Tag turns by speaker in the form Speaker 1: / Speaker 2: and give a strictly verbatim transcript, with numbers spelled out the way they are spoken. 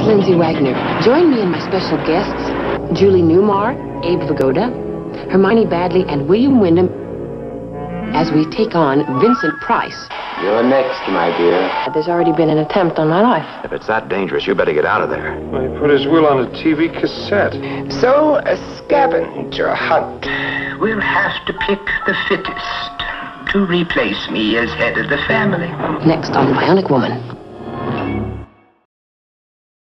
Speaker 1: Lindsay Wagner. Join me and my special guests, Julie Newmar, Abe Vigoda, Hermione Badley, and William Wyndham, as we take on Vincent Price.
Speaker 2: You're next, my dear.
Speaker 1: There's already been an attempt on my life.
Speaker 3: If it's that dangerous, you better get out of there.
Speaker 4: Well, he put his will on a T V cassette.
Speaker 2: So, a scavenger hunt.
Speaker 5: We'll have to pick the fittest to replace me as head of the family.
Speaker 1: Next on Bionic Woman.